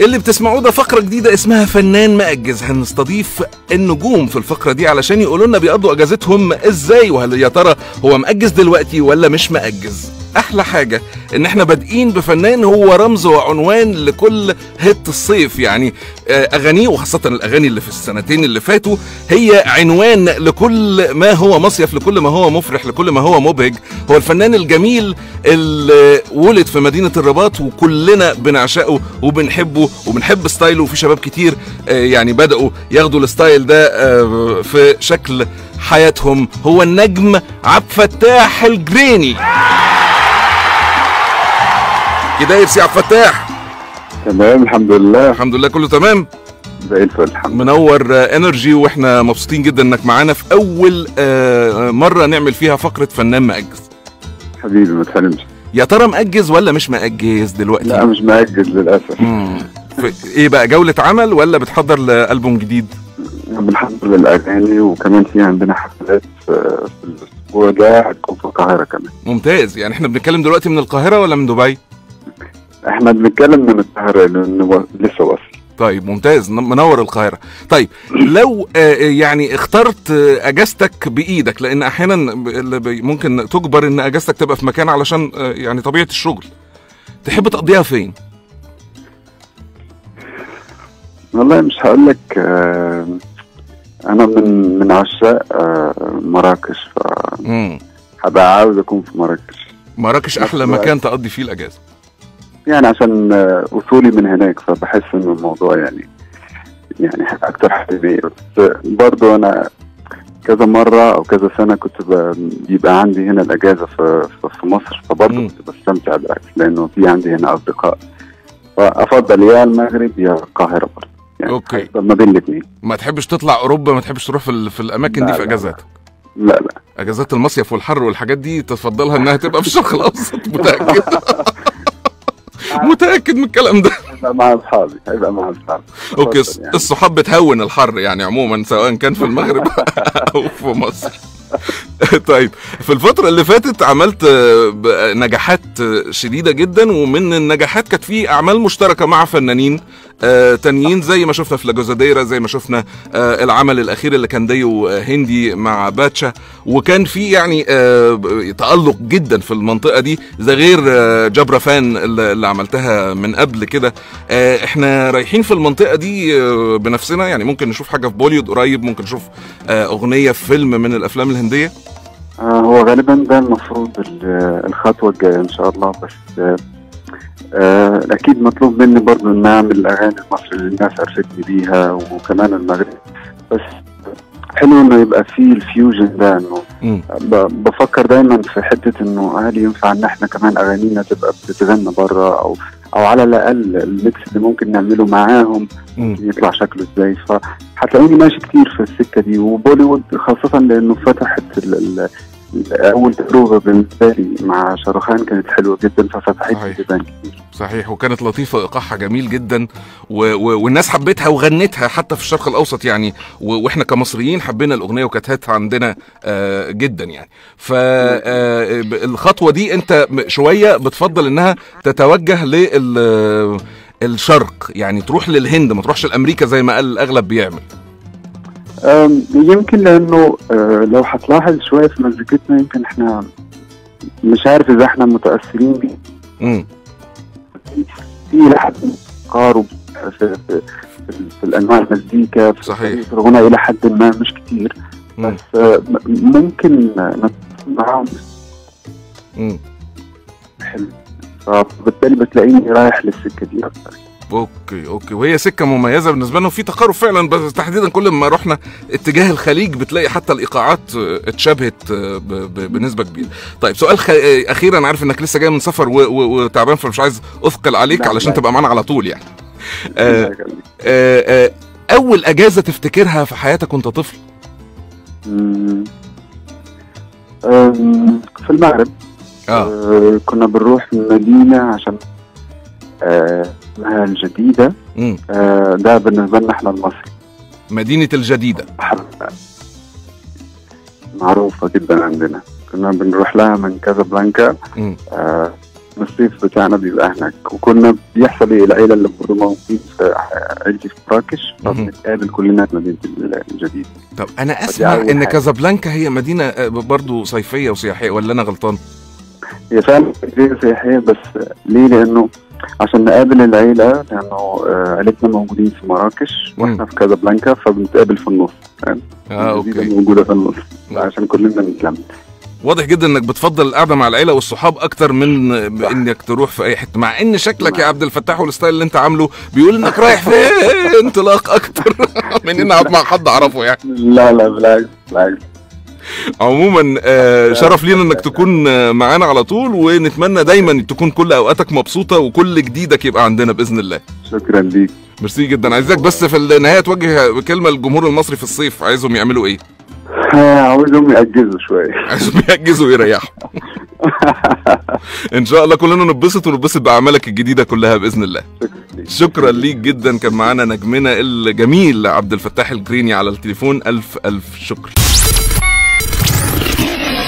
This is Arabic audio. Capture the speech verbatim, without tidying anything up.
اللي بتسمعوه ده فقرة جديدة اسمها فنان مأجز. هنستضيف النجوم في الفقرة دي علشان يقولوا لنا بيقضوا اجازتهم ازاي، وهل يا ترى هو مأجز دلوقتي ولا مش مأجز. احلى حاجة ان احنا بادئين بفنان هو رمز وعنوان لكل هيت الصيف، يعني اغانيه وخاصة الاغاني اللي في السنتين اللي فاتوا هي عنوان لكل ما هو مصيف، لكل ما هو مفرح، لكل ما هو مبهج. هو الفنان الجميل اللي ولد في مدينة الرباط وكلنا بنعشقه وبنحبه وبنحب ستايله، وفي شباب كتير يعني بدأوا ياخدوا الستايل ده في شكل حياتهم. هو النجم عبد الفتاح الجريني. كده يرسي عبد الفتاح. تمام الحمد لله. الحمد لله كله تمام زي الفل الحمد لله. منور انرجي، واحنا مبسوطين جدا انك معانا في اول مره نعمل فيها فقره فنان مأجز. حبيبي ما تحرمش. يا ترى مأجز ولا مش مأجز دلوقتي؟ لا مش مأجز للاسف. ايه بقى، جوله عمل ولا بتحضر لألبوم جديد؟ بنحضر للاغاني وكمان في عندنا حفلات في الاسبوع ده هتكون في القاهره كمان. ممتاز. يعني احنا بنتكلم دلوقتي من القاهره ولا من دبي؟ احنا بنتكلم من القاهره لانه لسه واصل. طيب ممتاز، منور القاهره. طيب لو آه يعني اخترت آه اجازتك بايدك، لان احيانا ممكن تجبر ان اجازتك تبقى في مكان علشان آه يعني طبيعه الشغل، تحب تقضيها فين؟ والله مش هقول لك. آه انا من من عشاق آه مراكش، ف هبقى عاوز اكون في مراكش. مراكش احلى مكان تقضي فيه الاجازه، يعني عشان اصولي من هناك، فبحس ان الموضوع يعني يعني اكتر حبيبيه. بس برضه انا كذا مره او كذا سنه كنت بيبقى عندي هنا الاجازه في في مصر، فبرضه كنت بستمتع بالعكس لانه في عندي هنا اصدقاء. فافضل يا المغرب يا القاهره برضه، يعني اوكي ما بين الاثنين. ما تحبش تطلع اوروبا؟ ما تحبش تروح في, في الاماكن دي في اجازاتك؟ لا لا اجازات المصيف والحر والحاجات دي تفضلها انها تبقى في الشرق الاوسط؟ متاكد؟ متاكد من الكلام ده؟ هيبقى مع اصحابي، هيبقى مع اصحابي. اوكي يعني. الصحاب بتهون الحر يعني عموما، سواء كان في المغرب او في مصر. طيب في الفترة اللي فاتت عملت نجاحات شديدة جدا، ومن النجاحات كانت في أعمال مشتركة مع فنانين آه تانيين، زي ما شفنا في لاجوزاديرا، زي ما شفنا آه العمل الأخير اللي كان ديو هندي مع باتشا، وكان في يعني آه تألق جدا في المنطقة دي، زي غير آه جبرة فان اللي عملتها من قبل كده. آه احنا رايحين في المنطقة دي آه بنفسنا، يعني ممكن نشوف حاجة في بوليود قريب، ممكن نشوف آه أغنية في فيلم من الأفلام الهندية. آه هو غالبا ده المفروض الخطوة الجاية إن شاء الله، بس آه آه أكيد مطلوب مني برضه إن أعمل الأغاني المصري اللي الناس عرفتني بيها، وكمان المغرب. بس حلو إنه يبقى فيه الفيوجن ده، إنه بفكر دايما في حتة إنه هل ينفع إن إحنا كمان أغانينا تبقى بتتغنى بره، أو أو على الأقل الميكس اللي ممكن نعمله معاهم يطلع شكله إزاي. فهتلاقيني ماشي كتير في السكة دي، وبوليوود خاصة لأنه فتحت ال أول تجربة بالنسبة لي مع شاروخان كانت حلوة جدا، ففتحت لي بيبان كتير. صحيح، وكانت لطيفة، إيقاعها جميل جدا، و... و... والناس حبتها وغنتها حتى في الشرق الأوسط يعني، و... وإحنا كمصريين حبينا الأغنية وكانت هات عندنا آه جدا يعني. فالخطوة آه دي أنت شوية بتفضل إنها تتوجه لل الشرق، يعني تروح للهند، ما تروحش لأمريكا زي ما قال الأغلب بيعمل. يمكن لأنه لو هتلاحظ شوية في مزيكتنا، يمكن احنا مش عارف إذا احنا متأثرين بيه. امم في لحد تقارب في, في, في, في الأنواع المزيكا، في صحيح الغنى إلى حد ما، مش كتير. مم. بس ممكن نتفق معاهم. امم حلو، فبالتالي بتلاقيني رايح للسكة دي أكتر. اوكي اوكي وهي سكه مميزه بالنسبه لنا، وفي تقارب فعلا، بس تحديدا كل ما رحنا اتجاه الخليج بتلاقي حتى الايقاعات اتشابهت بنسبه كبيره. طيب سؤال خ... اخيرا، انا عارف انك لسه جاي من سفر وتعبان، فمش عايز اثقل عليك علشان تبقى معانا على طول يعني. آآ آآ اول اجازه تفتكرها في حياتك وانت طفل؟ في المغرب. اه, آه كنا بنروح المدينه عشان آه الجديدة. آه ده بالنسبة لنا احنا المصري. مدينة الجديدة معروفة جدا عندنا، كنا بنروح لها من كازابلانكا. آه الصيف بتاعنا بيبقى هناك. وكنا بيحصل ايه، العيله اللي برضه موجودين في عيلتي في مراكش، فبنتقابل كلنا في مدينه الجديدة. طب انا اسمع ان كازابلانكا هي مدينه برضه صيفيه وسياحيه، ولا انا غلطان؟ هي فعلا مدينه سياحيه، بس ليه؟ لانه عشان نقابل العيله، لانه عيلتنا موجودين في مراكش واحنا في كازابلانكا، فبنتقابل في النص. فاهم؟ اه اوكي، موجوده في النص عشان كلنا نتلم. واضح جدا انك بتفضل القعده مع العيله والصحاب اكتر من انك تروح في اي حته، مع ان شكلك يا عبد الفتاح والستايل اللي انت عامله بيقول انك رايح في انطلاق اكتر من اني اقعد مع حد اعرفه يعني. لا لا بالعكس بالعكس. عموما آه شرف لينا انك تكون معانا على طول، ونتمنى دايما تكون كل اوقاتك مبسوطه وكل جديدك يبقى عندنا باذن الله. شكرا ليك. ميرسي جدا. عايزك بس في النهايه توجه كلمه للجمهور المصري في الصيف، عايزهم يعملوا ايه؟ عاوزهم يأجزوا شويه. عايزهم يأجزوا ويريحوا. ان شاء الله كلنا نتبسط ونتبسط باعمالك الجديده كلها باذن الله. شكرا ليك جدا. كان معانا نجمنا الجميل عبد الفتاح الجريني على التليفون. الف الف شكر.